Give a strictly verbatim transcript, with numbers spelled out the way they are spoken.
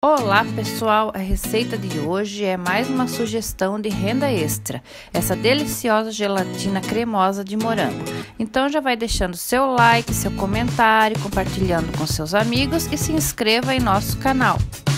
Olá pessoal, a receita de hoje é mais uma sugestão de renda extra, essa deliciosa gelatina cremosa de morango. Então já vai deixando seu like, seu comentário, compartilhando com seus amigos e se inscreva em nosso canal.